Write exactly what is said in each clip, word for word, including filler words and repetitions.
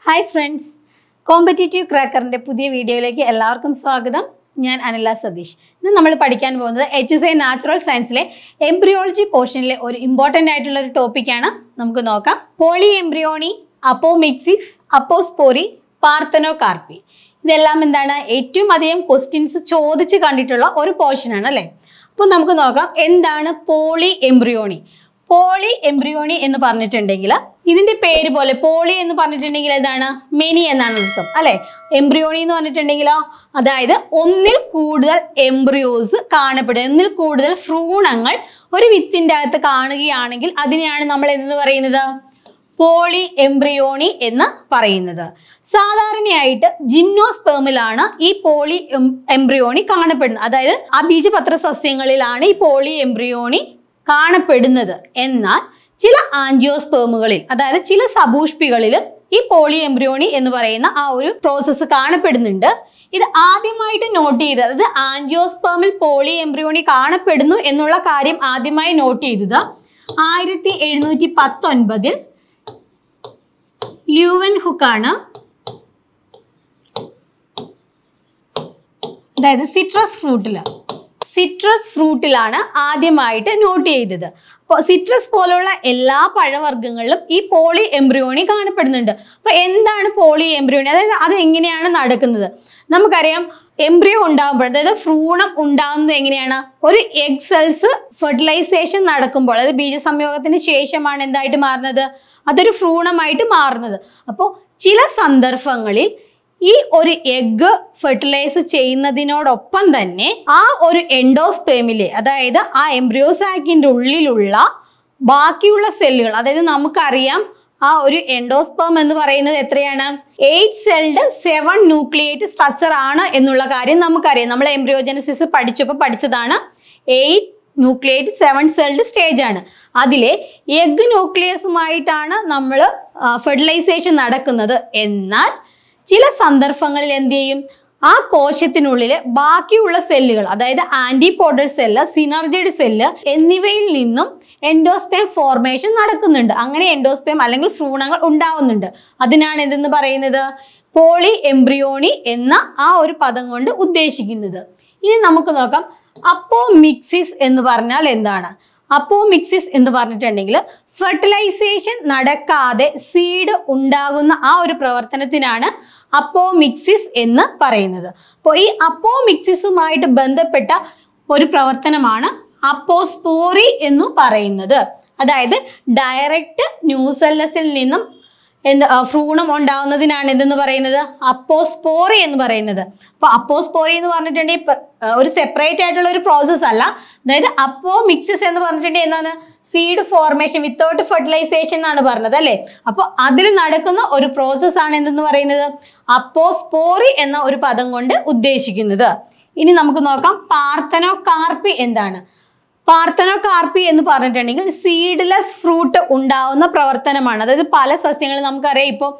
Hi friends, Competitive Cracker's പുതിയ വീഡിയോയിലേക്ക് എല്ലാവർക്കും സ്വാഗതം. ഞാൻ അനില സതീഷ്. ഇന്ന് നമ്മൾ പഠിക്കാൻ പോകുന്നത് H S A Natural Science-ലെ എംബ്രിയോളജി പോർഷനിലെ ഒരു ഇമ്പോർട്ടന്റ് ആയിട്ടുള്ള ഒരു ടോപ്പിക് ആണ്. നമുക്ക് നോക്കാം. Poly embryony, apomixis, apospory, parthenocarpy. ഇതെല്ലാം എന്താണ് ഏറ്റവും അധികം ക്വസ്റ്റ്യൻസ് ചോദിച്ച് കണ്ടിട്ടുള്ള ഒരു പോർഷൻ ആണ് അല്ലേ? അപ്പോൾ നമുക്ക് നോക്കാം എന്താണ് പോളി എംബ്രിയോണി. പോളി എംബ്രിയോണി എന്ന് പറഞ്ഞിട്ടുണ്ടെങ്കിൽ ഇതിന്റെ പേര് പോലെ പോളി എന്ന് പറഞ്ഞിട്ടുണ്ടെങ്കിൽ എന്താണ് മെനി എന്നാണ് അർത്ഥം അല്ലെ. എംബ്രിയോണി എന്ന് പറഞ്ഞിട്ടുണ്ടെങ്കിലോ അതായത് ഒന്നിൽ കൂടുതൽ എംബ്രിയോസ് കാണപ്പെടുക, ഒന്നിൽ കൂടുതൽ ഭ്രൂണങ്ങൾ ഒരു വിത്തിന്റെ അകത്ത് കാണുകയാണെങ്കിൽ അതിനെയാണ് നമ്മൾ എന്ന് പറയുന്നത് പോളി എംബ്രിയോണി എന്ന് പറയുന്നത്. സാധാരണയായിട്ട് ജിംനോസ്പേമിലാണ് ഈ പോളി എംബ്രിയോണി കാണപ്പെടുന്നത്. അതായത് ആ ബീജപത്ര സസ്യങ്ങളിലാണ് ഈ പോളി എംബ്രിയോണി കാണപ്പെടുന്നത്. എന്നാൽ ചില ആൻജിയോസ്പേമുകളിൽ അതായത് ചില സബൂഷ്പികളിലും ഈ പോളി എംബ്രിയോണി എന്ന് പറയുന്ന ആ ഒരു പ്രോസസ്സ് കാണപ്പെടുന്നുണ്ട്. ഇത് ആദ്യമായിട്ട് നോട്ട് ചെയ്തത്, അതായത് ആൻജിയോസ്പേമിൽ പോളി എംബ്രിയോണി കാണപ്പെടുന്നു എന്നുള്ള കാര്യം ആദ്യമായി നോട്ട് ചെയ്തത് ആയിരത്തി എഴുന്നൂറ്റി പത്തൊൻപതിൽ ല്യൂവൻ ഹുക്കാണ്. അതായത് സിട്രസ് ഫ്രൂട്ടില് സിട്രസ് ഫ്രൂട്ടിലാണ് ആദ്യമായിട്ട് നോട്ട് ചെയ്തത്. അപ്പോൾ സിട്രസ് പോലുള്ള എല്ലാ പഴവർഗ്ഗങ്ങളിലും ഈ പോളി എംബ്രിയോണി കാണപ്പെടുന്നുണ്ട്. അപ്പൊ എന്താണ് പോളി എംബ്രിയോണി, അതായത് അത് എങ്ങനെയാണ് നടക്കുന്നത്? നമുക്കറിയാം എംബ്രിയോ ഉണ്ടാകുമ്പോൾ, അതായത് ഭ്രൂണം ഉണ്ടാകുന്നത് എങ്ങനെയാണ്? ഒരു എഗ് സെൽസ് ഫെർട്ടിലൈസേഷൻ നടക്കുമ്പോൾ, അതായത് ബീജസംയോഗത്തിന് ശേഷമാണ് എന്തായിട്ട് മാറുന്നത്? അതൊരു ഭ്രൂണമായിട്ട് മാറുന്നത്. അപ്പോൾ ചില സന്ദർഭങ്ങളിൽ ഈ ഒരു എഗ് ഫെർട്ടിലൈസ് ചെയ്യുന്നതിനോടൊപ്പം തന്നെ ആ ഒരു എൻഡോസ്പേമിലെ, അതായത് ആ എംബ്രിയോസാക്കിന്റെ ഉള്ളിലുള്ള ബാക്കിയുള്ള സെല്ലുകൾ, അതായത് നമുക്കറിയാം ആ ഒരു എൻഡോസ്പേം എന്ന് പറയുന്നത് എത്രയാണ്? Eight celled seven nucleate structure ആണ് എന്നുള്ള കാര്യം നമുക്കറിയാം. നമ്മൾ എംബ്രിയോജനസിസ് പഠിച്ചപ്പോൾ പഠിച്ചതാണ്. Eight nucleate seven celled stage ആണ്. അതിലെ എഗ് ന്യൂക്ലിയസുമായിട്ടാണ് നമ്മൾ ഫെർട്ടിലൈസേഷൻ നടക്കുന്നത്. എന്നാൽ ചില സന്ദർഭങ്ങളിൽ എന്ത് ചെയ്യും? ആ കോശത്തിനുള്ളിലെ ബാക്കിയുള്ള സെല്ലുകൾ, അതായത് ആന്റിപോഡൽ സെല്ല്, സിനർജിഡ് സെല്ല് എന്നിവയിൽ നിന്നും എൻഡോസ്പേം ഫോർമേഷൻ നടക്കുന്നുണ്ട്. അങ്ങനെ എൻഡോസ്പേം അല്ലെങ്കിൽ ഭ്രൂണങ്ങൾ ഉണ്ടാവുന്നുണ്ട്. അതിനാണ് എന്തെന്ന് പറയുന്നത്? പോളി എംബ്രിയോണി എന്ന ആ ഒരു പദം കൊണ്ട് ഉദ്ദേശിക്കുന്നത്. ഇനി നമുക്ക് നോക്കാം അപ്പോമിക്സിസ് എന്ന് പറഞ്ഞാൽ എന്താണ്? അപ്പോമിക്സിസ് എന്ന് പറഞ്ഞിട്ടുണ്ടെങ്കിൽ ഫെർട്ടിലൈസേഷൻ നടക്കാതെ സീഡ് ഉണ്ടാകുന്ന ആ ഒരു പ്രവർത്തനത്തിനാണ് അപ്പോമിക്സിസ് എന്ന് പറയുന്നത്. അപ്പോൾ ഈ അപ്പോമിക്സിസുമായിട്ട് ബന്ധപ്പെട്ട ഒരു പ്രവർത്തനമാണ് അപ്പോസ്പോറി എന്ന് പറയുന്നത്. അതായത് ഡയറക്റ്റ് ന്യൂസെല്ലസിൽ നിന്നും എന്ത് ഭ്രൂണം ഉണ്ടാവുന്നതിനാണ് എന്തെന്ന് പറയുന്നത്? അപ്പോസ്പോറി എന്ന് പറയുന്നത്. അപ്പൊ അപ്പോസ്പോറി എന്ന് പറഞ്ഞിട്ടുണ്ടെങ്കിൽ ഒരു സെപ്പറേറ്റ് ആയിട്ടുള്ള ഒരു പ്രോസസ് അല്ല. അതായത് അപ്പോമിക്സിസ് എന്ന് പറഞ്ഞിട്ടുണ്ടെങ്കിൽ എന്താണ്? സീഡ് ഫോർമേഷൻ വിത്തൗട്ട് ഫെർട്ടിലൈസേഷൻ എന്നാണ് പറഞ്ഞത് അല്ലെ. അപ്പൊ അതിൽ നടക്കുന്ന ഒരു പ്രോസസ് ആണ് എന്തെന്ന് പറയുന്നത്? അപ്പോസ്പോറി എന്ന ഒരു പദം കൊണ്ട് ഉദ്ദേശിക്കുന്നത്. ഇനി നമുക്ക് നോക്കാം പാർത്തനോകാർപ്പി എന്താണ്. പാർത്തനോകാർപ്പി എന്ന് പറഞ്ഞിട്ടുണ്ടെങ്കിൽ സീഡ്ലെസ് ഫ്രൂട്ട് ഉണ്ടാവുന്ന പ്രവർത്തനമാണ്. അതായത് പല സസ്യങ്ങളും നമുക്കറിയാം, ഇപ്പോൾ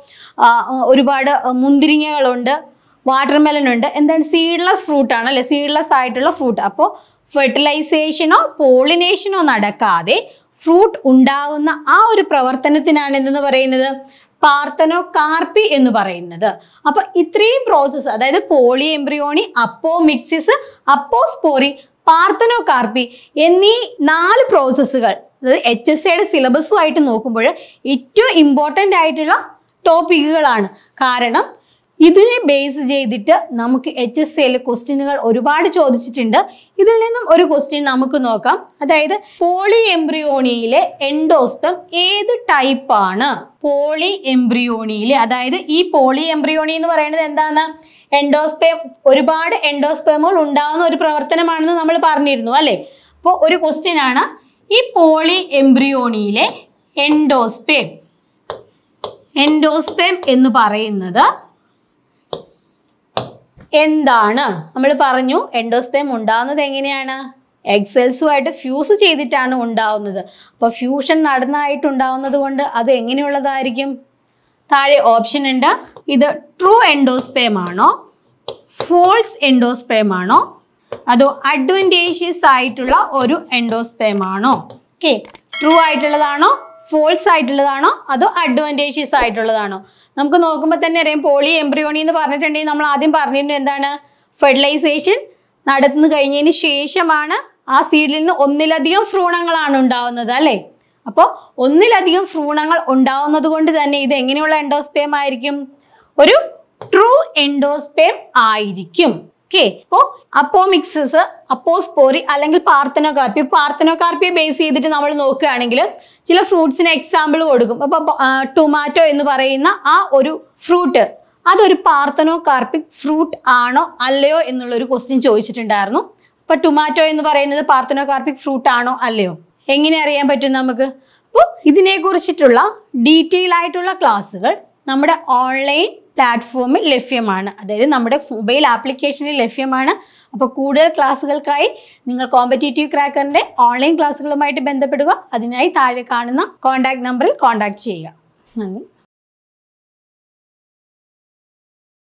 ഒരുപാട് മുന്തിരിങ്ങകളുണ്ട്, വാട്ടർമെലൺ ഉണ്ട്, എന്താണ് സീഡ്ലെസ് ഫ്രൂട്ട് ആണ് അല്ലെ, സീഡ്ലെസ് ആയിട്ടുള്ള ഫ്രൂട്ട്. അപ്പോൾ ഫെർട്ടിലൈസേഷനോ പോളിനേഷനോ നടക്കാതെ ഫ്രൂട്ട് ഉണ്ടാകുന്ന ആ ഒരു പ്രവർത്തനത്തിനാണ് എന്തെന്ന് പറയുന്നത്? പാർത്തനോകാർപ്പി എന്ന് പറയുന്നത്. അപ്പൊ ഇത്രയും പ്രോസസ്സ്, അതായത് poly embryony, apomixis, apospory, parthenocarpy എന്നീ നാല് പ്രോസസ്സുകൾ അതായത് എച്ച് എസ് എയുടെ സിലബസുമായിട്ട് നോക്കുമ്പോൾ ഏറ്റവും ഇമ്പോർട്ടൻ്റ് ആയിട്ടുള്ള ടോപ്പിക്കുകളാണ്. കാരണം ഇതിനെ ബേസ് ചെയ്തിട്ട് നമുക്ക് എച്ച് എസ് എയിലെ ക്വസ്റ്റ്യനുകൾ ഒരുപാട് ചോദിച്ചിട്ടുണ്ട്. ഇതിൽ നിന്നും ഒരു ക്വസ്റ്റ്യൻ നമുക്ക് നോക്കാം. അതായത് പോളി എംബ്രിയോണിയിലെ എൻഡോസ്പെം ഏത് ടൈപ്പാണ്? പോളി എംബ്രിയോണിയിലെ, അതായത് ഈ പോളി എംബ്രിയോണി എന്ന് പറയുന്നത് എന്താണ്? എൻഡോസ്പേം, ഒരുപാട് എൻഡോസ്പേമുകൾ ഉണ്ടാകുന്ന ഒരു പ്രവർത്തനമാണെന്ന് നമ്മൾ പറഞ്ഞിരുന്നു അല്ലെ. അപ്പോൾ ഒരു ക്വസ്റ്റ്യൻ ആണ്, ഈ പോളി എംബ്രിയോണിയിലെ എൻഡോസ്പേം എൻഡോസ്പേം എന്ന് പറയുന്നത് എന്താണ്? നമ്മൾ പറഞ്ഞു എൻഡോസ്പേം ഉണ്ടാകുന്നത് എങ്ങനെയാണ്? എഗ് സെൽസുമായിട്ട് ഫ്യൂസ് ചെയ്തിട്ടാണ് ഉണ്ടാവുന്നത്. അപ്പോൾ ഫ്യൂഷൻ നടന്നായിട്ടുണ്ടാവുന്നത് കൊണ്ട് അത് എങ്ങനെയുള്ളതായിരിക്കും? താഴെ ഓപ്ഷൻ ഉണ്ട്. ഇത് ട്രൂ എൻഡോസ്പേം ആണോ, ഫോൾസ് എൻഡോസ്പേം ആണോ, അതോ അഡ്വാൻറ്റേഷ്യസ് ആയിട്ടുള്ള ഒരു എൻഡോസ്പേം ആണോ? ഓക്കെ, ട്രൂ ആയിട്ടുള്ളതാണോ ഫോൾസ് ആയിട്ടുള്ളതാണോ അതോ അഡ്വാൻറ്റേഷ്യസ് ആയിട്ടുള്ളതാണോ? നമുക്ക് നോക്കുമ്പോൾ തന്നെ അറിയാം പോളി എംബ്രിയോണി എന്ന് പറഞ്ഞിട്ടുണ്ടെങ്കിൽ നമ്മൾ ആദ്യം പറഞ്ഞിട്ടുണ്ട് എന്താണ്, ഫെർട്ടിലൈസേഷൻ നടന്നു കഴിഞ്ഞതിന് ശേഷമാണ് ആ സീഡിൽ നിന്ന് ഒന്നിലധികം ഭ്രൂണങ്ങളാണ് ഉണ്ടാവുന്നത് അല്ലേ? അപ്പോൾ ഒന്നിലധികം ഭ്രൂണങ്ങൾ ഉണ്ടാവുന്നത് കൊണ്ട് തന്നെ ഇത് എങ്ങനെയുള്ള എൻഡോസ്പേം ആയിരിക്കും? ഒരു ട്രൂ എൻഡോസ്പേം ആയിരിക്കും. ഓക്കെ, അപ്പോൾ അപ്പോമിക്സിസ്, അപ്പോസ്പോറി അല്ലെങ്കിൽ പാർത്തനോകാർപ്പി. പാർത്തനോകാർപ്പിയെ ബേസ് ചെയ്തിട്ട് നമ്മൾ നോക്കുകയാണെങ്കിൽ ചില ഫ്രൂട്ട്സിന് എക്സാമ്പിൾ കൊടുക്കും. അപ്പോൾ ടൊമാറ്റോ എന്ന് പറയുന്ന ആ ഒരു ഫ്രൂട്ട് അതൊരു പാർത്തനോകാർപ്പിക് ഫ്രൂട്ട് ആണോ അല്ലയോ എന്നുള്ളൊരു ക്വസ്റ്റ്യൻ ചോദിച്ചിട്ടുണ്ടായിരുന്നു. അപ്പോൾ ടൊമാറ്റോ എന്ന് പറയുന്നത് പാർത്തനോകാർപ്പിക് ഫ്രൂട്ട് ആണോ അല്ലയോ എങ്ങനെ അറിയാൻ പറ്റും നമുക്ക്? അപ്പോൾ ഇതിനെക്കുറിച്ചിട്ടുള്ള ഡീറ്റെയിൽ ആയിട്ടുള്ള ക്ലാസ്സുകൾ നമ്മുടെ ഓൺലൈൻ പ്ലാറ്റ്ഫോമിൽ ലഭ്യമാണ്, അതായത് നമ്മുടെ മൊബൈൽ ആപ്ലിക്കേഷനിൽ ലഭ്യമാണ്. അപ്പോൾ കൂടുതൽ ക്ലാസ്സുകൾക്കായി നിങ്ങൾ കോമ്പറ്റേറ്റീവ് ക്രാക്കറിൻ്റെ ഓൺലൈൻ ക്ലാസ്സുകളുമായിട്ട് ബന്ധപ്പെടുക. അതിനായി താഴെ കാണുന്ന കോൺടാക്ട് നമ്പറിൽ കോൺടാക്ട് ചെയ്യുക. നന്ദി.